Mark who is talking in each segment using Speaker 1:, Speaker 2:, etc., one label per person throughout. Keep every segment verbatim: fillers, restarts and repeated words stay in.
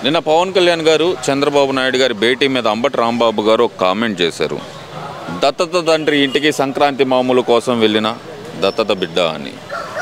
Speaker 1: నిన్న పవన్ కళ్యాణ్ గారు చంద్రబాబు నాయుడు గారి భేటీ మీద అంబటి రాంబాబు గారు ఒక కామెంట్ చేశారు. దత్తత తండ్రి ఇంటికి సంక్రాంతి మామూలు కోసం వెళ్ళిన దత్తత బిడ్డ అని.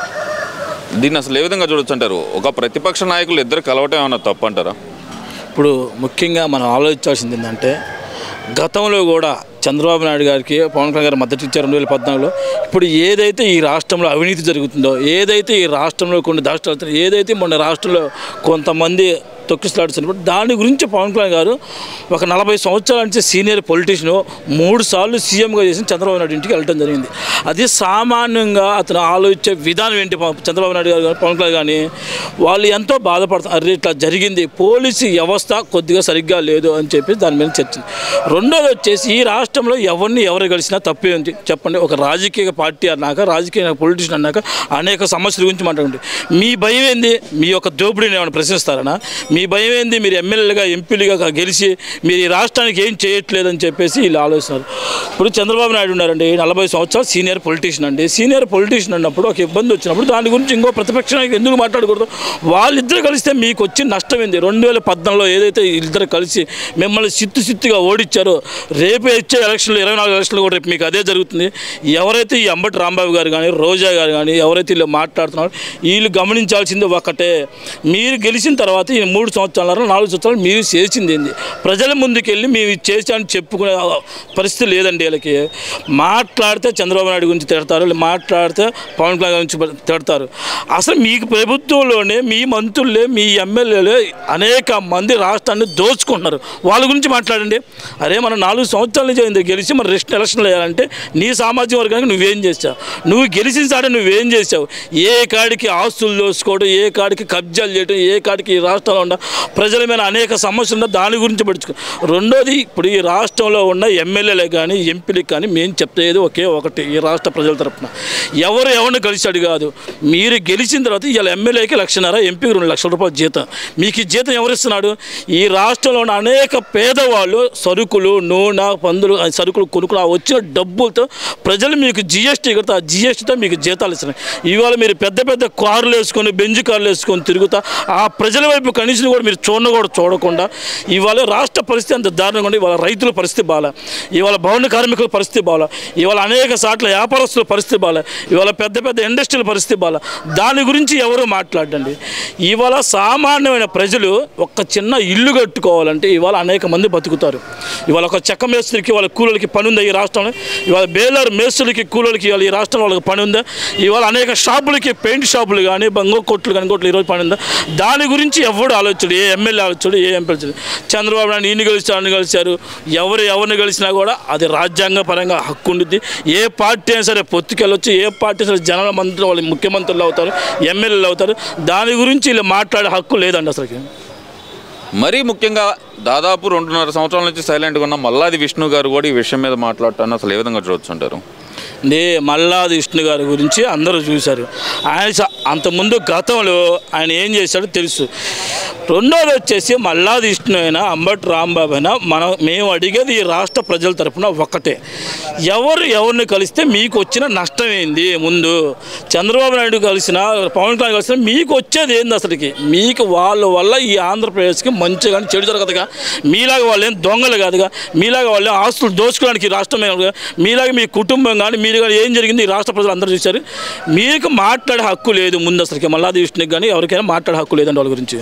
Speaker 1: దీన్ని అసలు ఏ విధంగా చూడొచ్చు అంటారు? ఒక ప్రతిపక్ష నాయకులు ఇద్దరు కలవటం ఏమన్నా తప్పు అంటారా?
Speaker 2: ఇప్పుడు ముఖ్యంగా మనం ఆలోచించాల్సింది ఏంటంటే, గతంలో కూడా చంద్రబాబు నాయుడు గారికి పవన్ కళ్యాణ్ గారు మద్దతు ఇచ్చారు రెండు వేల పద్నాలుగులో. ఇప్పుడు ఏదైతే ఈ రాష్ట్రంలో అవినీతి జరుగుతుందో, ఏదైతే ఈ రాష్ట్రంలో కొన్ని దాష్టాలు, ఏదైతే మొన్న రాష్ట్రంలో కొంతమంది తొక్కిసలాడుతున్నప్పుడు దాని గురించి పవన్ కళ్యాణ్ గారు ఒక నలభై సంవత్సరాల నుంచి సీనియర్ పొలిటీషియన్ మూడు సార్లు సీఎంగా చేసి చంద్రబాబు నాయుడు ఇంటికి వెళ్ళడం జరిగింది. అది సామాన్యంగా అతను ఆలోచించే విధానం ఏంటి? చంద్రబాబు నాయుడు గారు పవన్ కళ్యాణ్ కానీ వాళ్ళు ఎంతో బాధపడతారు. అరే ఇట్లా జరిగింది, పోలీసు వ్యవస్థ కొద్దిగా సరిగ్గా లేదు అని చెప్పి దాని మీద చర్చ. రెండోది వచ్చేసి, ఈ రాష్ట్రంలో ఎవరిని ఎవరు కలిసినా తప్పే ఉంది చెప్పండి. ఒక రాజకీయ పార్టీ అన్నాక, రాజకీయ పొలిటీషియన్ అన్నాక అనేక సమస్యల గురించి మాట్లాడండి. మీ భయం ఏంది? మీ యొక్క దోపిడీని ఏమైనా ప్రశ్నిస్తారనా? మీ భయం ఏంది? మీరు ఎమ్మెల్యేలుగా ఎంపీలుగా గెలిచి మీరు ఈ రాష్ట్రానికి ఏం చేయట్లేదని చెప్పేసి వీళ్ళు ఆలోచిస్తున్నారు. ఇప్పుడు చంద్రబాబు నాయుడు ఉన్నారండి, నలభై సంవత్సరాలు సీనియర్ పొలిటీషియన్ అండి. సీనియర్ పొలిటీషియన్ అన్నప్పుడు ఒక ఇబ్బంది వచ్చినప్పుడు దాని గురించి ఇంకో ప్రతిపక్ష నాయకులు ఎందుకు మాట్లాడకూడదు? వాళ్ళిద్దరు కలిస్తే మీకు వచ్చి నష్టం ఏంది? రెండు వేల పద్నాలుగులో ఏదైతే ఇద్దరు కలిసి మిమ్మల్ని సిత్తు సిత్తుగా ఓడించారో, రేపు వచ్చే ఎలక్షన్లు ఇరవై నాలుగు ఎలక్షన్లు కూడా రేపు మీకు అదే జరుగుతుంది. ఎవరైతే ఈ అంబటి రాంబాబు గారు కానీ, రోజా గారు కానీ ఎవరైతే వీళ్ళు మాట్లాడుతున్నారో వీళ్ళు గమనించాల్సింది ఒకటే, మీరు గెలిచిన తర్వాత ఈ మూడు సంవత్సరాలు నాలుగు సంవత్సరాలు మీరు చేసింది ఏంది? ప్రజల ముందుకెళ్ళి మేము చేసామని చెప్పుకునే పరిస్థితి లేదండి. వీళ్ళకి మాట్లాడితే చంద్రబాబు నాయుడు గురించి తిడతారు, మాట్లాడితే పవన్ కళ్యాణ్ గురించి తిడతారు. అసలు మీకు ప్రభుత్వంలోనే మీ మంత్రులే, మీ ఎమ్మెల్యేలే అనేక మంది రాష్ట్రాన్ని దోచుకుంటున్నారు. వాళ్ళ గురించి మాట్లాడండి. అరే మనం నాలుగు సంవత్సరాల నుంచి గెలిచి మన రెస్ట్ ఎలక్షన్లు వేయాలంటే నీ సామాజిక వర్గానికి నువ్వేం చేసావు? నువ్వు గెలిచిన సాడే నువ్వేం చేసావు? ఏ కాడికి ఆస్తులు దోచుకోవడం, ఏ కాడికి కబ్జాలు చేయడం, ఏ కాడికి ఈ రాష్ట్రంలో ఉన్న ప్రజల మీద అనేక సమస్యలు ఉన్న దాని గురించి పడుచుకో. రెండోది, ఇప్పుడు ఈ రాష్ట్రంలో ఉన్న ఎమ్మెల్యేలే కానీ ఎంపీలకు కానీ మేము చెప్తేది ఒకే ఒకటి, ఈ రాష్ట్ర ప్రజల తరఫున ఎవరు ఎవరిని కలిసాడు కాదు. మీరు గెలిచిన తర్వాత ఇవాళ ఎమ్మెల్యేకి లక్షన్నర, ఎంపీకి రెండు లక్షల రూపాయల జీతం. మీకు ఈ జీతం ఎవరిస్తున్నాడు? ఈ రాష్ట్రంలో ఉన్న అనేక పేదవాళ్ళు సరుకులు, నూనె, పందులు, సరుకులు కొనుక్కుని వచ్చిన డబ్బులతో ప్రజలు మీకు జిఎస్టీ కడితే ఆ జిఎస్టీతో మీకు జీతాలు ఇస్తున్నాయి. ఇవాళ మీరు పెద్ద పెద్ద కార్లు వేసుకొని, బెంజ్ కార్లు వేసుకొని తిరుగుతా ఆ ప్రజల వైపు కనీసం కూడా మీరు చూడను కూడా చూడకుండా ఇవాళ రాష్ట్ర పరిస్థితి అంత దారుణంగా ఉంది. ఇవాళ రైతుల పరిస్థితి బాగా, ఇవాళ భవన కార్మికుల పరిస్థితి బాగా, ఇవాళ అనేక సార్లు వ్యాపారస్తుల పరిస్థితి బాగా, ఇవాళ పెద్ద పెద్ద ఇండస్ట్రీల పరిస్థితి బాగా. దాని గురించి ఎవరు మాట్లాడండి. ఇవాళ సామాన్యమైన ప్రజలు ఒక చిన్న ఇల్లు కట్టుకోవాలంటే ఇవాళ అనేక మంది బతుకుతారు. ఇవాళ ఒక చెక్క మేస్త్రికి వాళ్ళ కూలీలకి పని ఉందా ఈ రాష్ట్రంలో? ఇవాళ బేలర్ మేస్త్రులకి కూలీలకి ఇవాళ ఈ రాష్ట్రంలో వాళ్ళకి పని ఉందా? ఇవాళ అనేక షాపులకి, పెయింట్ షాపులు కానీ, బంగో కొట్లు కానీ, కొట్లు ఈరోజు పని ఉందా? దాని గురించి ఎవడు ఆలోచన, ఏ ఎమ్మెల్యే ఆలోచన, ఏ ఎంపీ ఆలోచన. చంద్రబాబు నాయుడు ఈయన కలిసి అన్ని కలిశారు. ఎవరు ఎవరిని కలిసినా కూడా అది రాజ్యాంగ పరంగా హక్కు ఉంటుంది. ఏ పార్టీ అయినా సరే పొత్తుకెళ్ళొచ్చు, ఏ పార్టీ సరే జనరల్ మంత్రులు వాళ్ళు ముఖ్యమంత్రులు అవుతారు, ఎమ్మెల్యేలు అవుతారు. దాని గురించి వీళ్ళు మాట్లాడే హక్కు లేదండి అసలుకి.
Speaker 1: మరీ ముఖ్యంగా దాదాపు రెండున్నర సంవత్సరాల నుంచి సైలెంట్గా ఉన్న మల్లాది విష్ణు గారు కూడా ఈ విషయం మీద మాట్లాడటాన్ని అసలు ఏ విధంగా చూడొచ్చు అంటారు?
Speaker 2: నే మల్లాది విష్ణు గారి గురించి అందరూ చూశారు. ఆయన అంతకుముందు గతంలో ఆయన ఏం చేశాడో తెలుసు. రెండోది వచ్చేసి మల్లాది విష్ణు అయినా అంబటి రాంబాబు అయినా మనం మేము అడిగేది ఈ రాష్ట్ర ప్రజల తరఫున ఒక్కటే, ఎవరు ఎవరిని కలిస్తే మీకు వచ్చిన నష్టం ఏంది? ముందు చంద్రబాబు నాయుడు కలిసిన, పవన్ కళ్యాణ్ కలిసిన మీకు వచ్చేది ఏంది అసలుకి? మీకు వాళ్ళ వల్ల ఈ ఆంధ్రప్రదేశ్కి మంచి కానీ చెడు జరగదుగా. మీలాగా వాళ్ళు ఏం దొంగలు కాదుగా, మీలాగా వాళ్ళు ఆస్తులు దోచుకోవడానికి ఈ రాష్ట్రం మీలాగా మీ కుటుంబం కానీ మీరు కానీ ఏం జరిగింది ఈ రాష్ట్ర ప్రజలు అందరూ చూశారు. మీకు మాట్లాడే హక్కు లేదు ముందు అసలుకి. మల్లాది విష్ణుకి కానీ ఎవరికైనా మాట్లాడే హక్కు లేదండి వాళ్ళ గురించి.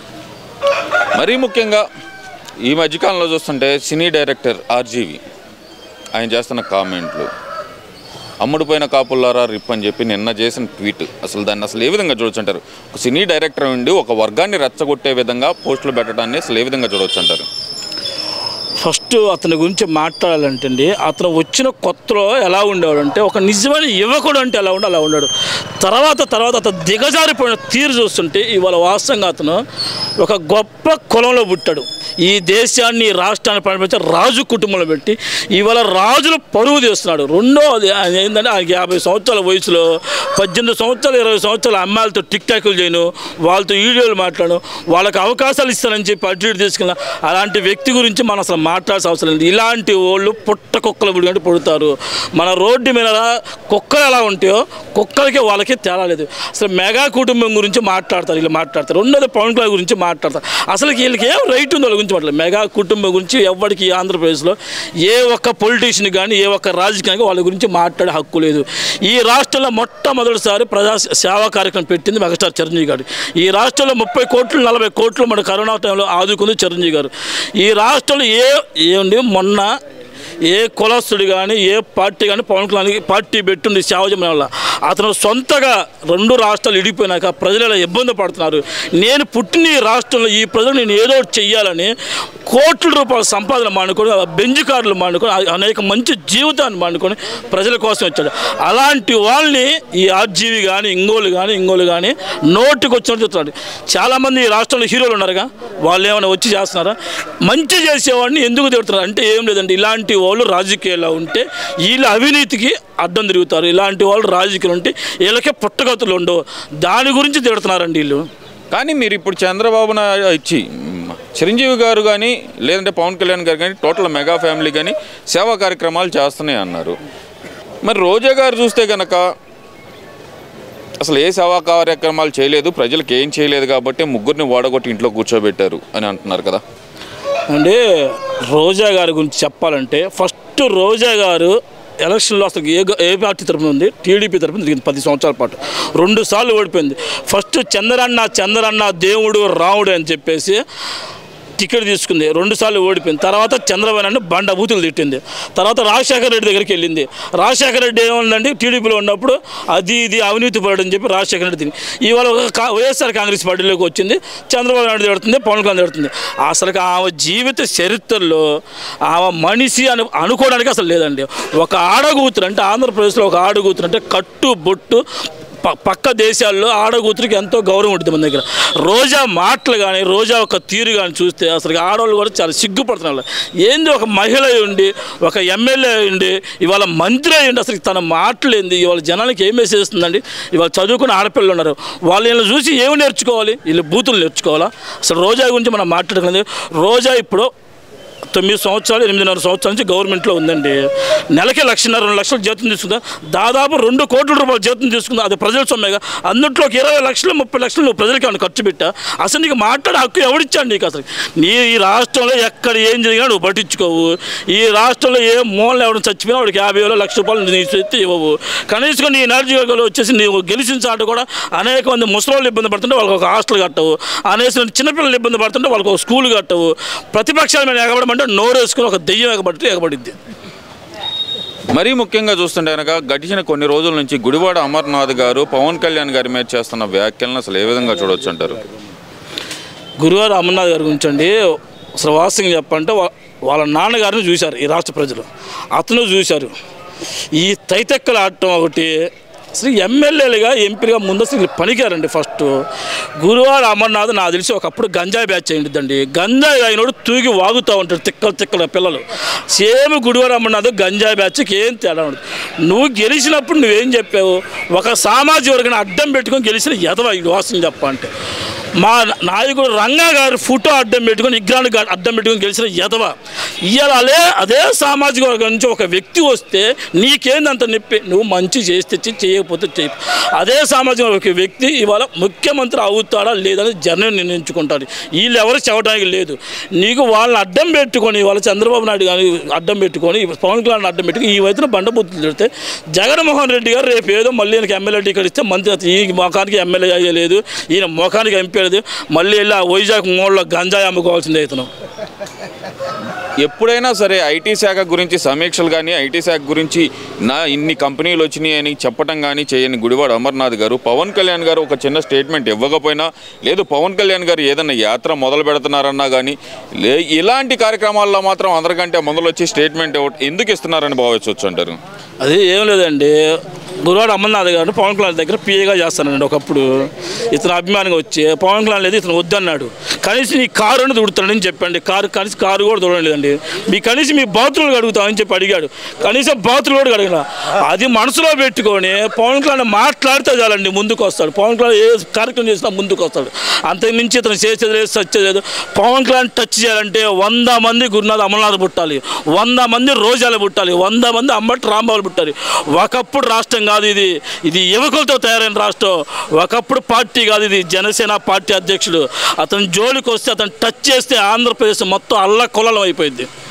Speaker 1: మరీ ముఖ్యంగా ఈ మధ్యకాలంలో చూస్తుంటే సినీ డైరెక్టర్ ఆర్జీవి ఆయన చేస్తున్న కామెంట్లు, అమ్ముడుపోయిన కాపుల్లారా రిప్ అని చెప్పి నిన్న చేసిన ట్వీట్, అసలు దాన్ని అసలు ఏ విధంగా చూడొచ్చు అంటారు? ఒక సినీ డైరెక్టర్ ఉండి ఒక వర్గాన్ని రెచ్చగొట్టే విధంగా పోస్టులు పెట్టడాన్ని అసలు ఏ విధంగా చూడవచ్చు అంటారు?
Speaker 2: ఫస్ట్ అతని గురించి మాట్లాడాలంటే అండి, అతను వచ్చిన కొత్తలో ఎలా ఉండేవాడు అంటే ఒక నిజమైన యువకుడు అంటే ఎలా ఉండే అలా ఉన్నాడు. తర్వాత తర్వాత అతను దిగజారిపోయిన తీరు చూస్తుంటే ఇవాళ వాస్తవంగా అతను ఒక గొప్ప కులంలో పుట్టాడు. ఈ దేశాన్ని, రాష్ట్రాన్ని పరిపాలించే రాజు కుటుంబంలో పెట్టి ఇవాళ రాజులు పరువు తీస్తున్నాడు. రెండోది ఆయన ఏంటంటే ఆయనకి యాభై సంవత్సరాల వయసులో పద్దెనిమిది సంవత్సరాలు ఇరవై సంవత్సరాల అమ్మాయిలతో టిక్ టాకులు చేయను, వాళ్ళతో వీడియోలు మాట్లాడను, వాళ్ళకి అవకాశాలు ఇస్తానని చెప్పి అడ్డు తీసుకున్నా అలాంటి వ్యక్తి గురించి మనం అసలు మాట్లాడాల్సిన అవసరం లేదు. ఇలాంటి వాళ్ళు పుట్ట కుక్కలు పుడిగంటే పుడతారు. మన రోడ్డు మీద కుక్కలు ఎలా ఉంటాయో కుక్కలకి వాళ్ళకి తేడా లేదు. అసలు మెగా కుటుంబం గురించి మాట్లాడతారు, వీళ్ళు మాట్లాడతారు. రెండోది పవన్ కళ్యాణ్ గురించి మాట్లాడతారు. అసలు వీళ్ళకి ఏం రైట్ ఉందో వాళ్ళ గురించి మాట్లాడలేదు. మెగా కుటుంబం గురించి ఎవరికి ఆంధ్రప్రదేశ్లో ఏ ఒక్క పొలిటీషియన్ కానీ ఏ ఒక్క రాజకీయానికి వాళ్ళ గురించి మాట్లాడే హక్కు లేదు. ఈ రాష్ట్రంలో మొట్టమొదటిసారి ప్రజా సేవా కార్యక్రమం పెట్టింది మెగాస్టార్ చిరంజీవి గారు. ఈ రాష్ట్రంలో ముప్పై కోట్లు నలభై కోట్లు మన కరోనా టైంలో ఆదుకుంది చిరంజీవి గారు. ఈ రాష్ట్రంలో ఏ ఏమండి మొన్న ఏ కులస్తుడు కానీ ఏ పార్టీ కానీ పవన్ కళ్యాణ్కి పార్టీ పెట్టుండి సేవ చేయడం వల్ల అతను సొంతగా రెండు రాష్ట్రాలు ఇడిపోయినాక ప్రజలు ఇలా ఇబ్బంది పడుతున్నారు. నేను పుట్టిన ఈ రాష్ట్రంలో ఈ ప్రజలు నేను ఏదో ఒకటి చెయ్యాలని కోట్ల రూపాయల సంపాదన మానుకొని బెంజ్ కార్లు మానుకొని అనేక మంచి జీవితాన్ని మానుకొని ప్రజల కోసం వచ్చాడు. అలాంటి వాళ్ళని ఈ ఆర్జీవి కానీ ఇంగోలు కానీ ఇంగోలు కానీ నోటికి వచ్చినట్టు చెప్తున్నాడు. చాలామంది ఈ రాష్ట్రంలో హీరోలు ఉన్నారుగా, వాళ్ళు ఏమైనా వచ్చి చేస్తున్నారా? మంచి చేసేవాడిని ఎందుకు తిడుతున్నారు అంటే ఏం లేదండి. ఇలాంటి వాళ్ళు రాజకీయాల్లో ఉంటే వీళ్ళ అవినీతికి అడ్డం తిరుగుతారు. ఇలాంటి వాళ్ళు రాజకీయాలు ఉంటే వీళ్ళకే పుట్టగతులు ఉండవు. దాని గురించి తిడుతున్నారండి వీళ్ళు.
Speaker 1: కానీ మీరు ఇప్పుడు చంద్రబాబు నాయుడు ఇచ్చి చిరంజీవి గారు కానీ లేదంటే పవన్ కళ్యాణ్ గారు కానీ టోటల్ మెగా ఫ్యామిలీ కానీ సేవా కార్యక్రమాలు చేస్తున్నాయి అన్నారు. మరి రోజా గారు చూస్తే కనుక అసలు ఏ సేవా కార్యక్రమాలు చేయలేదు, ప్రజలకు ఏం చేయలేదు కాబట్టి ముగ్గురిని వాడగొట్టి ఇంట్లో కూర్చోబెట్టారు అని అంటున్నారు కదా.
Speaker 2: అంటే రోజా గారి గురించి చెప్పాలంటే ఫస్ట్ రోజా గారు ఎలక్షన్లో అసలు ఏ ఏ పార్టీ తరఫున ఉంది, టీడీపీ తరఫున తిరిగింది పది సంవత్సరాల పాటు. రెండు సార్లు ఓడిపోయింది. ఫస్ట్ చంద్రన్న చంద్రన్న దేవుడు రాముడు అని చెప్పేసి టికెట్ తీసుకుంది, రెండుసార్లు ఓడిపోయింది. తర్వాత చంద్రబాబు నాయుడు బండబూతులు తిట్టింది. తర్వాత రాజశేఖర రెడ్డి దగ్గరికి వెళ్ళింది. రాజశేఖర రెడ్డి ఏముందండి, టీడీపీలో ఉన్నప్పుడు అది ఇది అవినీతి పడని చెప్పి రాజశేఖర రెడ్డి తిని ఇవాళ వైఎస్ఆర్ కాంగ్రెస్ పార్టీలోకి వచ్చింది. చంద్రబాబు నాయుడు తిడుతుంది, పవన్ కళ్యాణ్ తిడుతుంది. అసలు ఆమె జీవిత చరిత్రలో ఆమె మనిషి అని అనుకోవడానికి అసలు లేదండి. ఒక ఆడగూతురు అంటే ఆంధ్రప్రదేశ్లో ఒక ఆడగూతురు అంటే కట్టు బొట్టు పక్క దేశాల్లో ఆడగూతురికి ఎంతో గౌరవం ఉంటుంది మన దగ్గర. రోజా మాటలు కానీ రోజా ఒక తీరు కానీ చూస్తే అసలు ఆడవాళ్ళు కూడా చాలా సిగ్గుపడుతున్నారు. ఏంది ఒక మహిళ ఉండి ఒక ఎమ్మెల్యే ఉండి ఇవాళ మంత్రి అయ్యండి, అసలు తన మాటలు ఏంది, ఇవాళ జనానికి ఏం మెసేజ్ ఇస్తుందండి. ఇవాళ చదువుకున్న ఆడపిల్లలు ఉన్నారు, వాళ్ళు వీళ్ళని చూసి ఏమి నేర్చుకోవాలి, వీళ్ళు బూతులు నేర్చుకోవాలా? అసలు రోజా గురించి మనం మాట్లాడుకునేది. రోజా ఇప్పుడు తొమ్మిది సంవత్సరాలు ఎనిమిదిన్నర సంవత్సరాల నుంచి గవర్నమెంట్లో ఉందండి. నెలకి లక్షన్నర రెండు లక్షలు జీతం తీసుకుందా, దాదాపు రెండు కోట్ల రూపాయలు జీతం తీసుకుందా. అది ప్రజల సొమ్మేగా. అందులోకి ఇరవై లక్షలు ముప్పై లక్షలు నువ్వు ప్రజలకి ఏమైనా ఖర్చు పెట్టా? అసలు నీకు మాట్లాడే హక్కు ఎవడిచ్చాడు నీకు? అసలు నీ ఈ రాష్ట్రంలో ఎక్కడ ఏం జరిగినా నువ్వు పట్టించుకోవు. ఈ రాష్ట్రంలో ఏ మూలన ఎవరైనా చచ్చిపోయినా వాడికి యాభై వేలు లక్ష రూపాయలు నీ చేతి ఇవ్వవు. కనీసం నీ ఎనర్జీ వచ్చేసి నీవు గెలిచిన చాట కూడా అనేక మంది ముసలి ఇబ్బంది పడుతుంటే వాళ్ళకి ఒక హాస్టల్ కట్టవు, అనేసి చిన్నపిల్లలు ఇబ్బంది పడుతుంటే వాళ్ళకి ఒక స్కూల్ కట్టవు. ప్రతిపక్షాల మీద ఎగబడమంటే నోరేసుకుని ఒక దెయ్యం ఎగబడితే ఎగబడిద్ది.
Speaker 1: మరీ ముఖ్యంగా చూస్తుంటే కనుక గడిచిన కొన్ని రోజుల నుంచి గుడివాడ అమర్నాథ్ గారు పవన్ కళ్యాణ్ గారి మీద చేస్తున్న వ్యాఖ్యలను అసలు ఏ విధంగా చూడవచ్చు అంటారు?
Speaker 2: గుడివాడ అమర్నాథ్ గారి గురించి అండి అసలు వాస్తవంగా చెప్పంటే వాళ్ళ నాన్నగారిని చూశారు ఈ రాష్ట్ర ప్రజలు, అతను చూశారు. ఈ తైతెక్కలు ఆడటం ఒకటి, అసలు ఎమ్మెల్యేలుగా ఎంపీలుగా ముందు అసలు పనికారండి. ఫస్ట్ గురువాడ అమర్నాథ్ నాకు తెలిసి ఒకప్పుడు గంజాయి బ్యాచ్ అయ్యిందండి. గంజాయి అయినోడు తూగి వాగుతూ ఉంటాడు తిక్కలు తిక్కల పిల్లలు. సేమ్ గుడివాడ అమర్నాథ్ గంజాయి బ్యాచ్కి ఏం తేడా ఉండదు. నువ్వు గెలిచినప్పుడు నువ్వేం చెప్పావు? ఒక సామాజిక వర్గాన్ని అడ్డం పెట్టుకొని గెలిచిన ఎదవ ఇది వాస్తవం చెప్పాలంటే. మా నాయకుడు రంగా గారు ఫోటో అడ్డం పెట్టుకొని విగ్రహాన్ని అడ్డం పెట్టుకొని గెలిచిన ఎదవ. ఇవాళ అదే అదే సామాజిక వర్గం నుంచి ఒక వ్యక్తి వస్తే నీకేందంత నొప్పి? నువ్వు మంచి చేసి తెచ్చి చేయకపోతే చేయ. అదే సామాజిక ఒక వ్యక్తి ఇవాళ ముఖ్యమంత్రి అవుతాడా లేదని జనం నిర్ణయించుకుంటాడు. వీళ్ళు ఎవరు చెప్పడానికి లేదు. నీకు వాళ్ళని అడ్డం పెట్టుకొని వాళ్ళ చంద్రబాబు నాయుడు కానీ అడ్డం పెట్టుకొని పవన్ కళ్యాణ్ అడ్డం పెట్టుకుని ఈ వైపున బండబూతులు తిడితే జగన్మోహన్ రెడ్డి గారు రేపు ఏదో మళ్ళీ ఈయనకి ఎమ్మెల్యే టికెట్ ఇస్తే మంత్రి ఈ మొఖానికి ఎమ్మెల్యే అయ్యలేదు, ఈయన మొఖానికి ఎంపీ మళ్ళీ వెళ్ళి ఆ వైజాగ్ మూలలో గంజాయి అమ్ముకోవాల్సిందే ఇతను.
Speaker 1: ఎప్పుడైనా సరే ఐటీ శాఖ గురించి సమీక్షలు కానీ ఐటీ శాఖ గురించి నా ఇన్ని కంపెనీలు వచ్చినాయి అని చెప్పడం కానీ చేయని గుడివాడ అమర్నాథ్ గారు పవన్ కళ్యాణ్ గారు ఒక చిన్న స్టేట్మెంట్ ఇవ్వకపోయినా లేదు పవన్ కళ్యాణ్ గారు ఏదన్నా యాత్ర మొదలు పెడుతున్నారన్నా కానీ లే ఇలాంటి కార్యక్రమాల్లో మాత్రం అందరికంటే మొదలు వచ్చి స్టేట్మెంట్ ఎందుకు ఇస్తున్నారని భావించవచ్చు అంటారు?
Speaker 2: అది ఏం లేదండి, గురువాడ అమర్నాథ్ గారు పవన్ కళ్యాణ్ దగ్గర పిఏగా చేస్తానండి. ఒకప్పుడు ఇతను అభిమానిగా వచ్చి పవన్ కళ్యాణ్ లేదు ఇతను వద్దన్నాడు. కనీసం ఈ కారు అని దుడుతాడని చెప్పండి. కారు కనీసం కారు కూడా చూడలేదండి. మీ కనీసం మీ బాతులు అడుగుతామని చెప్పి అడిగాడు. కనీసం బాతులు కూడా అడిగిన అది మనసులో పెట్టుకొని పవన్ కళ్యాణ్ మాట్లాడితే చాలండి ముందుకు వస్తాడు. పవన్ కళ్యాణ్ ఏ కార్యక్రమం చేసినా ముందుకు వస్తాడు. అంతకుమించి ఇతను చేసేది లేదు సచ్చేది లేదు. పవన్ కళ్యాణ్ టచ్ చేయాలంటే వంద మంది గురునాథ్ అమర్నాథ్ పుట్టాలి, వంద మంది రోజాలు పుట్టాలి, వంద మంది అంబటి రాంబాబులు పుట్టాలి. ఒకప్పుడు రాష్ట్రం కాదు ఇది, ఇది యువకులతో తయారైన రాష్ట్రం. ఒకప్పుడు పార్టీ కాదు ఇది, జనసేన పార్టీ అధ్యక్షుడు. అతను జోలికి వస్తే అతను టచ్ చేస్తే ఆంధ్రప్రదేశ్ మొత్తం అల్లకొల్లం అయిపోయింది.